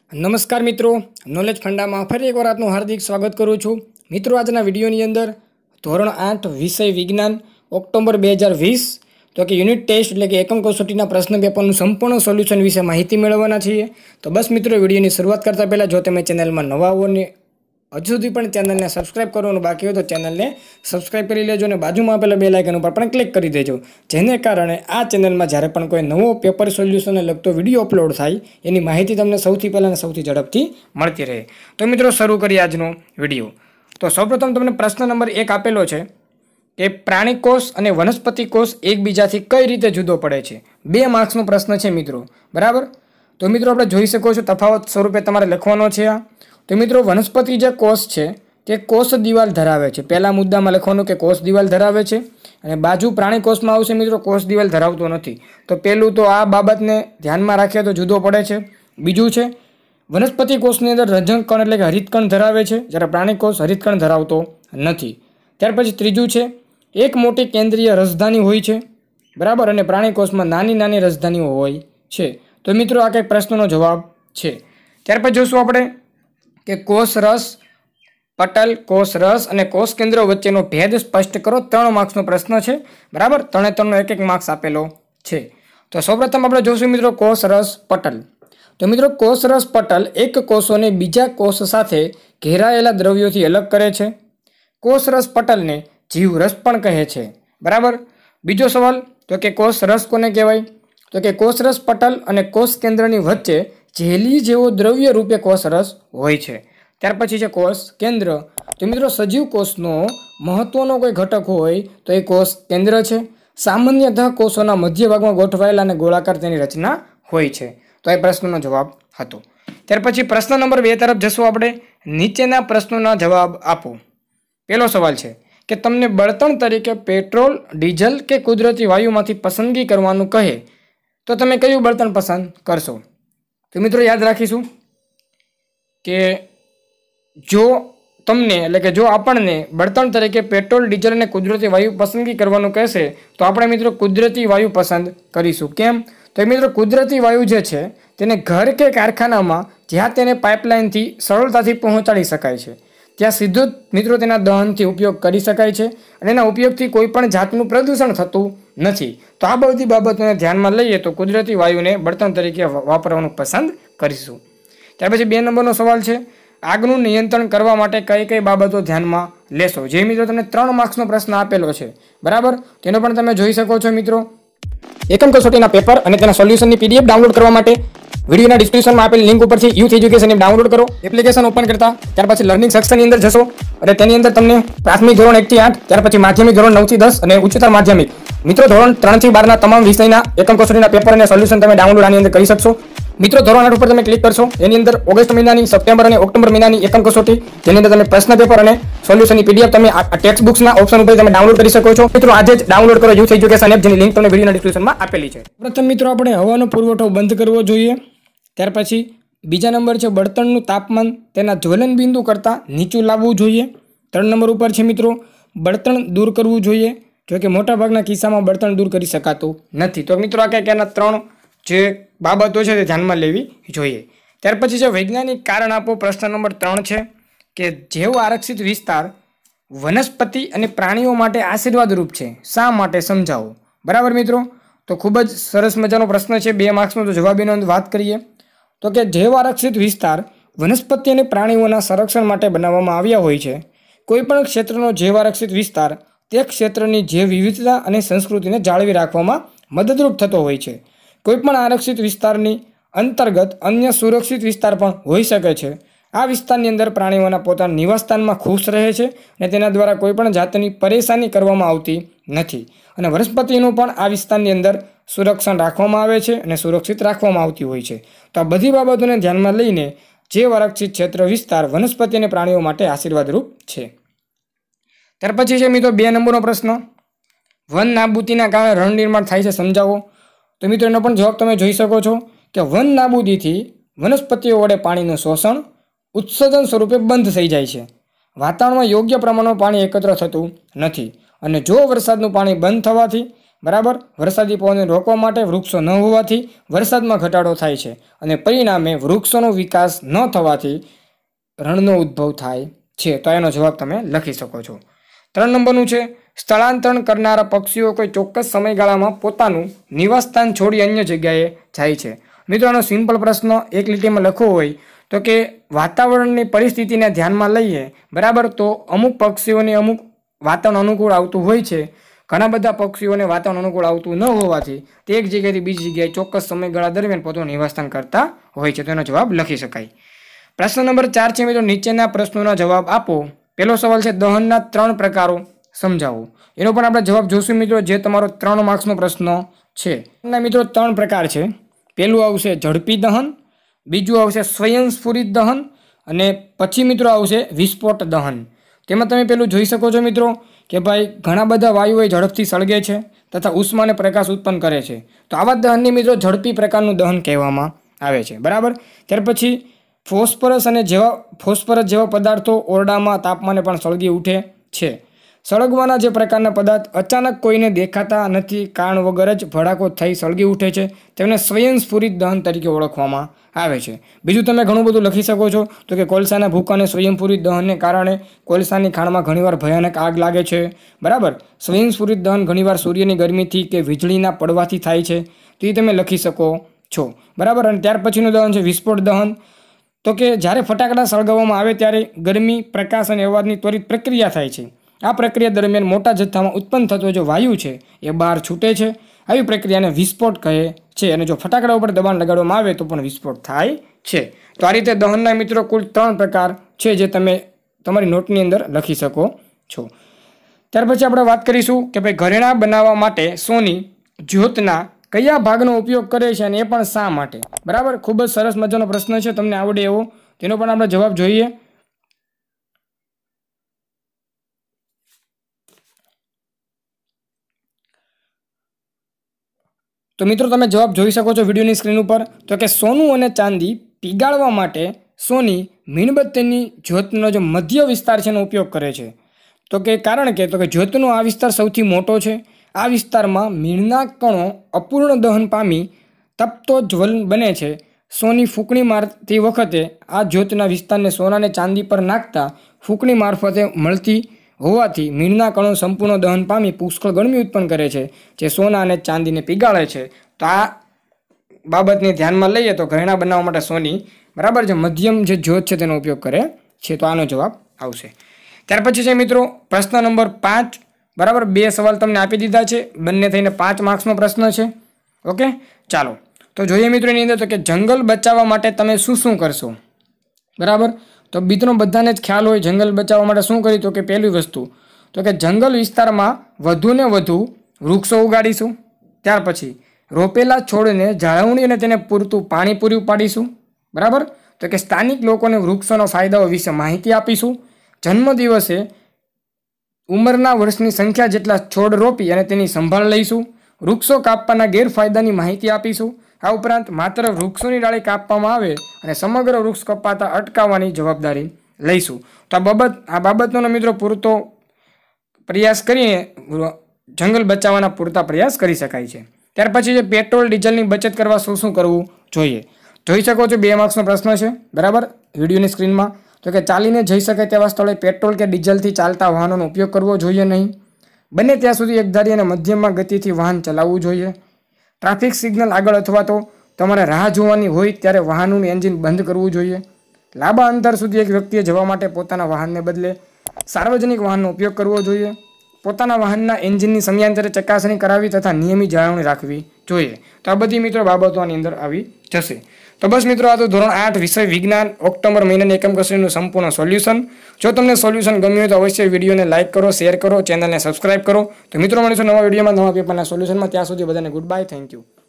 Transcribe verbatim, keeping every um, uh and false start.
નમસ્કાર મિત્રો, નોલેજ ફંડામાં ફરી એકવાર આપનું હાર્દિક સ્વાગત કરું છું. મિત્રો, આજના વિડીયોની અંદર ધોરણ આઠ વિષય વિજ્ઞાન ઓક્ટોબર બે હજાર વીસ તો કે યુનિટ ટેસ્ટ એટલે કે એકમ કસોટીના પ્રશ્ન પેપરનું સંપૂર્ણ સોલ્યુશન વિશે માહિતી મેળવવાના છીએ. તો બસ મિત્રો, વિડીયોની શરૂઆત કરતાં પહેલાં જો તમે ચેનલમાં નવા હો ને હજુ સુધી પણ ચેનલને સબસ્ક્રાઇબ કરવાનું બાકી હોય તો ચેનલને સબસ્ક્રાઇબ કરી લેજો અને બાજુમાં આપેલા બે લાઇકન ઉપર પણ ક્લિક કરી દેજો, જેને કારણે આ ચેનલમાં જ્યારે પણ કોઈ નવો પેપર સોલ્યુશનને લગતો વિડીયો અપલોડ થાય એની માહિતી તમને સૌથી પહેલાં અને સૌથી ઝડપથી મળતી રહે. તો મિત્રો, શરૂ કરીએ આજનો વિડીયો. તો સૌપ્રથમ તમને પ્રશ્ન નંબર એક આપેલો છે કે પ્રાણી કોષ અને વનસ્પતિ કોષ એકબીજાથી કઈ રીતે જુદો પડે છે. બે માર્ક્સનો પ્રશ્ન છે મિત્રો, બરાબર. તો મિત્રો, આપણે જોઈ શકો છો તફાવત સ્વરૂપે તમારે લખવાનો છે આ. તો મિત્રો, વનસ્પતિ જે કોષ છે તે કોષ દિવાલ ધરાવે છે. પહેલા મુદ્દામાં લખવાનું કે કોષ દિવાલ ધરાવે છે અને બાજુ પ્રાણી કોષમાં આવશે મિત્રો કોષ દિવાલ ધરાવતો નથી. તો પહેલું તો આ બાબતને ધ્યાનમાં રાખીએ તો જુદો પડે છે. બીજું છે વનસ્પતિ કોષની અંદર રજક કણ એટલે કે હરિતકણ ધરાવે છે, જ્યારે પ્રાણી કોષ હરિતકણ ધરાવતો નથી. ત્યાર પછી ત્રીજું છે એક મોટી કેન્દ્રીય રસધાની હોય છે, બરાબર, અને પ્રાણી કોષમાં નાની નાની રસધાનીઓ હોય છે. તો મિત્રો, આ કંઈક પ્રશ્નનો જવાબ છે. ત્યાર પછી જોશું આપણે કે કોષ રસ પટલ, કોષ રસ અને કોષ કેન્દ્ર વચ્ચેનો ભેદ સ્પષ્ટ કરો. ત્રણ માર્ક્સનો પ્રશ્ન છે, બરાબર. ત્રણે ત્રણનો એક એક માર્ક્સ આપેલો છે. તો સૌપ્રથમ આપણે જોશું મિત્રો કોષ રસ પટલ. તો મિત્રો, કોષ રસ પટલ એક કોષોને બીજા કોષ સાથે ઘેરાયેલા દ્રવ્યોથી અલગ કરે છે. કોષ રસ પટલને જીવ રસ પણ કહે છે, બરાબર. બીજો સવાલ તો કે કોષ રસ કોને કહેવાય? તો કે કોષ રસ પટલ અને કોષ કેન્દ્રની વચ્ચે જેલી જેવો દ્રવ્ય રૂપે કોષ રસ હોય છે. ત્યાર પછી છે કોષ કેન્દ્ર. તો મિત્રો, સજીવ કોષનો મહત્વનો કોઈ ઘટક હોય તો એ કોષ કેન્દ્ર છે. સામાન્યતઃ કોષોના મધ્ય ભાગમાં ગોઠવાયેલા અને ગોળાકાર તેની રચના હોય છે. તો એ પ્રશ્નનો જવાબ હતો. ત્યાર પછી પ્રશ્ન નંબર બે તરફ જશું આપણે. નીચેના પ્રશ્નોના જવાબ આપો. પહેલો સવાલ છે કે તમને બળતણ તરીકે પેટ્રોલ, ડીઝલ કે કુદરતી વાયુમાંથી પસંદગી કરવાનું કહે તો તમે કયું બળતણ પસંદ કરશો? તો મિત્રો, યાદ રાખીશું કે જો તમને એટલે કે જો આપણને બળતણ તરીકે પેટ્રોલ, ડીઝલ અને કુદરતી વાયુ પસંદગી કરવાનું કહેશે તો આપણે મિત્રો કુદરતી વાયુ પસંદ કરીશું. કેમ? તો મિત્રો, કુદરતી વાયુ જે છે તેને ઘર કે કારખાનામાં જ્યાં તેને પાઇપલાઇનથી સરળતાથી પહોંચાડી શકાય છે ત્યાં સીધો જ મિત્રો તેના દહનથી ઉપયોગ કરી શકાય છે અને એના ઉપયોગથી કોઈ પણ જાતનું પ્રદૂષણ થતું નથી. તો આ બધી બાબતોને ધ્યાનમાં લઈએ તો કુદરતી વાયુને બળતણ તરીકે વાપરવાનું પસંદ કરીશું. ત્યાર પછી બે નંબરનો સવાલ છે આગનું નિયંત્રણ કરવા માટે કઈ કઈ બાબતો ધ્યાનમાં લેશો? જે મિત્રો તમને ત્રણ માર્ક્સનો પ્રશ્ન આપેલો છે, બરાબર. તેનો પણ તમે જોઈ શકો છો મિત્રો. એકમ કસોટીના પેપર અને તેના સોલ્યુશનની પીડીએફ ડાઉનલોડ કરવા માટે વિડીયોના ડિસ્ક્રિપ્શનમાં આપેલી લિંક ઉપરથી યુથ એજ્યુકેશનની ડાઉનલોડ કરો. એપ્લિકેશન ઓપન કરતા ત્યાર પછી લર્નિંગ સેક્શનની અંદર જશો અને તેની અંદર તમને પ્રાથમિક ધોરણ એક થી આઠ, ત્યાર પછી માધ્યમિક ધોરણ નવ થી દસ અને ઉચ્ચતર માધ્યમિક મિત્રો ધોરણ ત્રણ થી બારના તમામ વિષયના એકમ કસોટીના પેપર અને સોલ્યુશન તમે ડાઉનલોડ આની અંદર કરી શકશો. મિત્રો, ધોરણ આઠ ઉપર તમે ક્લિક કરશો એની અંદર ઓગસ્ટ મહિનાની, સપ્ટેમ્બર અને ઓક્ટોબર મહિનાની એકમ કસોટી, જેની અંદર તમે પ્રશ્ન પેપર અને સોલ્યુશનની પીડીએફ તમે આ ટેક્સ્ટ બુક્સના ઓપ્શન ઉપર તમે ડાઉનલોડ કરી શકો છો. મિત્રો, આજે જ ડાઉનલોડ કરો યુથ એજ્યુકેશન એપ, જેની લિંક તમને વિડીયોના ડિસ્ક્રિપ્શનમાં આપેલી છે. પ્રથમ મિત્રો, આપણે હવાનો પુરવઠો બંધ કરવો જોઈએ. ત્યાર પછી બીજા નંબર છે બળતણનું તાપમાન તેના જ્વલન બિંદુ કરતાં નીચું લાવવું જોઈએ. ત્રણ નંબર ઉપર છે મિત્રો બળતણ દૂર કરવું જોઈએ, જો કે મોટાભાગના કિસ્સામાં બળતણ દૂર કરી શકાતું નથી. તો મિત્રો, આ કંઈક એના ત્રણ જે બાબતો છે તે ધ્યાનમાં લેવી જોઈએ. ત્યાર પછી છે વૈજ્ઞાનિક કારણ આપો. પ્રશ્ન નંબર ત્રણ છે કે જેવો આરક્ષિત વિસ્તાર વનસ્પતિ અને પ્રાણીઓ માટે આશીર્વાદરૂપ છે, શા માટે? સમજાવો. બરાબર મિત્રો, તો ખૂબ જ સરસ મજાનો પ્રશ્ન છે, બે માર્ક્સનો. તો જવાબીનો વાત કરીએ તો કે જૈવ આરક્ષિત વિસ્તાર વનસ્પતિ અને પ્રાણીઓના સંરક્ષણ માટે બનાવવામાં આવ્યા હોય છે. કોઈપણ ક્ષેત્રનો જૈવ આરક્ષિત વિસ્તાર તે ક્ષેત્રની જૈવ વિવિધતા અને સંસ્કૃતિને જાળવી રાખવામાં મદદરૂપ થતો હોય છે. કોઈપણ આરક્ષિત વિસ્તારની અંતર્ગત અન્ય સુરક્ષિત વિસ્તાર પણ હોઈ શકે છે. આ વિસ્તારની અંદર પ્રાણીઓના પોતાના નિવાસસ્થાનમાં ખુશ રહે છે અને તેના દ્વારા કોઈપણ જાતની પરેશાની કરવામાં આવતી નથી. અને વનસ્પતિનું પણ આ વિસ્તારની અંદર સુરક્ષણ રાખવામાં આવે છે અને સુરક્ષિત રાખવામાં આવતી હોય છે. તો આ બધી બાબતોને ધ્યાનમાં લઈને જે આરક્ષિત ક્ષેત્ર વિસ્તાર વનસ્પતિ અને પ્રાણીઓ માટે આશીર્વાદરૂપ છે. ત્યાર પછી છે મિત્રો બે નંબરનો પ્રશ્ન વન નાબૂદીના કારણે રણ નિર્માણ થાય છે, સમજાવો. તો મિત્રો, એનો પણ જવાબ તમે જોઈ શકો છો કે વન નાબૂદીથી વનસ્પતિઓ વડે પાણીનું શોષણ ઉત્સર્જન સ્વરૂપે બંધ થઈ જાય છે. વાતાવરણમાં યોગ્ય પ્રમાણમાં પાણી એકત્ર થતું નથી અને જો વરસાદનું પાણી બંધ થવાથી બરાબર. વરસાદી પવનને રોકવા માટે વૃક્ષો ન હોવાથી વરસાદમાં ઘટાડો થાય છે અને પરિણામે વૃક્ષોનો વિકાસ ન થવાથી રણનો ઉદ્ભવ થાય છે. તો એનો જવાબ તમે લખી શકો છો. ત્રણ નંબરનું છે સ્થળાંતરણ કરનારા પક્ષીઓ કોઈ ચોક્કસ સમયગાળામાં પોતાનું નિવાસસ્થાન છોડી અન્ય જગ્યાએ જાય છે. મિત્રો આનો સિમ્પલ પ્રશ્ન એક લીટીમાં લખવો હોય તો કે વાતાવરણની પરિસ્થિતિને ધ્યાનમાં લઈએ, બરાબર, તો અમુક પક્ષીઓને અમુક વાતાવરણ અનુકૂળ આવતું હોય છે, ઘણા બધા પક્ષીઓને વાતાવરણ અનુકૂળ આવતું ન હોવાથી તે એક જગ્યાએથી બીજી જગ્યાએ ચોક્કસ સમયગાળા દરમિયાન પોતાનું નિવાસસ્થાન કરતા હોય છે. તો એનો જવાબ લખી શકાય. પ્રશ્ન નંબર ચાર છે મિત્રો, નીચેના પ્રશ્નોના જવાબ આપો. પહેલો સવાલ છે દહનના ત્રણ પ્રકારો સમજાવો. એનો પણ આપણે જવાબ જોશું મિત્રો, જે તમારો ત્રણ માર્ક્સનો પ્રશ્ન છે. એના મિત્રો ત્રણ પ્રકાર છે. પહેલું આવશે ઝડપી દહન, બીજું આવશે સ્વયંસ્ફુરિત દહન અને પછી મિત્રો આવશે વિસ્ફોટ દહન. તેમાં તમે પેલું જોઈ શકો છો મિત્રો કે ભાઈ ઘણા બધા વાયુઓ ઝડપથી સળગે છે તથા ઉષ્મા અને પ્રકાશ ઉત્પન્ન કરે છે. તો આવા દહનને મિત્રો ઝડપી પ્રકારનું દહન કહેવામાં આવે છે, બરાબર. ત્યાર પછી ફોસ્ફરસ અને જેવા ફોસ્ફરસ જેવા પદાર્થો ઓરડામાં તાપમાને પણ સળગી ઉઠે છે. સળગવાના જે પ્રકારના પદાર્થ અચાનક કોઈને દેખાતા નથી, કારણ વગર જ ભડાકો થઈ સળગી ઉઠે છે, તેમને સ્વયંસ્ફુરિત દહન તરીકે ઓળખવામાં આવે છે. બીજું તમે ઘણું બધું લખી શકો છો તો કે કોલસાના ભૂકા અને સ્વયંસ્ફુરિત દહનને કારણે કોલસાની ખાણમાં ઘણીવાર ભયાનક આગ લાગે છે, બરાબર. સ્વયંસ્ફુરિત દહન ઘણીવાર સૂર્યની ગરમીથી કે વીજળીના પડવાથી થાય છે, તો એ તમે લખી શકો છો, બરાબર. અને ત્યાર પછીનું દહન છે વિસ્ફોટ દહન. તો કે જ્યારે ફટાકડા સળગાવવામાં આવે ત્યારે ગરમી, પ્રકાશ અને અવાજની ત્વરિત પ્રક્રિયા થાય છે. આ પ્રક્રિયા દરમિયાન મોટા જથ્થામાં ઉત્પન્ન થતો જે વાયુ છે એ બહાર છૂટે છે. આવી પ્રક્રિયાને વિસ્ફોટ કહે છે અને જો ફટાકડા ઉપર દબાણ લગાડવામાં આવે તો પણ વિસ્ફોટ થાય છે. તો આ રીતે દહનના મિત્રો કુલ ત્રણ પ્રકાર છે જે તમે તમારી નોટની અંદર લખી શકો છો. ત્યાર પછી આપણે વાત કરીશું કે ભાઈ ઘરેણાં બનાવવા માટે સોની જ્યોતના કયા ભાગનો ઉપયોગ કરે છે અને એ પણ શા માટે, બરાબર. ખૂબ જ સરસ મજાનો પ્રશ્ન છે, તમને આવડે એવો. તેનો પણ આપણે જવાબ જોઈએ. તો મિત્રો તમે જવાબ જોઈ શકો છો વિડીયોની સ્ક્રીન ઉપર. તો કે સોનું અને ચાંદી પીગાળવા માટે સોની મીણબત્તીની જ્યોતનો જે મધ્ય વિસ્તાર છે એનો ઉપયોગ કરે છે. તો કે કારણ કે તો કે જ્યોતનો આ વિસ્તાર સૌથી મોટો છે. આ વિસ્તારમાં મીણના કણો અપૂર્ણ દહન પામી તપતો જ્વલ બને છે. સોની ફૂંકણી મારતી વખતે આ જ્યોતના વિસ્તારને સોનાને ચાંદી પર નાખતા ફૂંકણી મારફતે મળતી હોવાથી મીણના કણો સંપૂર્ણ દહન પામી પુષ્કળ ગરમી ઉત્પન્ન કરે છે, જે સોના અને ચાંદીને પીગાળે છે. તો આ બાબતને ધ્યાનમાં લઈએ તો ઘરેણાં બનાવવા માટે સોની, બરાબર, જે મધ્યમ જે જ્યોત છે તેનો ઉપયોગ કરે છે. તો આનો જવાબ આવશે. ત્યાર પછી છે મિત્રો પ્રશ્ન નંબર પાંચ, બરાબર. બે સવાલ તમને આપી દીધા છે, બંને થઈને પાંચ માર્ક્સનો પ્રશ્ન છે. ઓકે, ચાલો તો જોઈએ મિત્રો એની અંદર તો કે જંગલ બચાવવા માટે તમે શું શું કરશો, બરાબર. તો મિત્રો બધાને જ ખ્યાલ હોય જંગલ બચાવવા માટે શું કર્યું. તો કે પહેલી વસ્તુ તો કે જંગલ વિસ્તારમાં વધુ ને વધુ વૃક્ષો ઉગાડીશું. ત્યાર પછી રોપેલા છોડને જાળવણી અને તેને પૂરતું પાણી પૂરું પાડીશું, બરાબર. તો કે સ્થાનિક લોકોને વૃક્ષોના ફાયદાઓ વિશે માહિતી આપીશું. જન્મદિવસે ઉંમરના વર્ષની સંખ્યા જેટલા છોડ રોપી અને તેની સંભાળ લઈશું. વૃક્ષો કાપવાના ગેરફાયદાની માહિતી આપીશું. આ ઉપરાંત માત્ર વૃક્ષોની ડાળી કાપવામાં આવે અને સમગ્ર વૃક્ષ કપાતા અટકાવવાની જવાબદારી લઈશું. તો આ બાબત આ બાબતનો મિત્રો પૂરતો પ્રયાસ કરીને જંગલ બચાવવાના પૂરતા પ્રયાસ કરી શકાય છે. ત્યાર પછી જે પેટ્રોલ ડીઝલની બચત કરવા શું શું કરવું જોઈએ. જોઈ શકો છો બે માર્ક્સનો પ્રશ્ન છે, બરાબર, વિડીયોની સ્ક્રીનમાં. તો કે ચાલીને જઈ શકે તેવા સ્થળે પેટ્રોલ કે ડીઝલથી ચાલતા વાહનોનો ઉપયોગ કરવો જોઈએ નહીં. બને ત્યાં સુધી એકધારી અને મધ્યમમાં ગતિથી વાહન ચલાવવું જોઈએ. ટ્રાફિક સિગ્નલ આગળ અથવા તો તમારે રાહ જોવાની હોય ત્યારે વાહનનું એન્જિન બંધ કરવું જોઈએ. લાંબા અંતર સુધી એક વ્યક્તિએ જવા માટે પોતાના વાહનને બદલે સાર્વજનિક વાહનનો ઉપયોગ કરવો જોઈએ. પોતાના વાહનના એન્જિનની સમયાંતરે ચકાસણી કરાવી તથા નિયમિત જાળવણી રાખવી જોઈએ. તો આ બધી મિત્રો બાબતો આની અંદર આવી જશે. તો બસ મિત્રો આ તો ધોરણ આઠ વિષય વિજ્ઞાન ઓક્ટોબર મહિનાની એકમ કસોટીનું સંપૂર્ણ સોલ્યુશન. જો તમને સોલ્યુશન ગમ્યું હોય તો અવશ્ય વિડીયોને લાઇક કરો, શેર કરો, ચેનલને સબસ્ક્રાઇબ કરો. તો મિત્રો મળીશું નવા વિડીયોમાં નવા પેપરના સોલ્યુશનમાં. ત્યાં સુધી બધાને ગુડ બાય, થેન્ક યુ.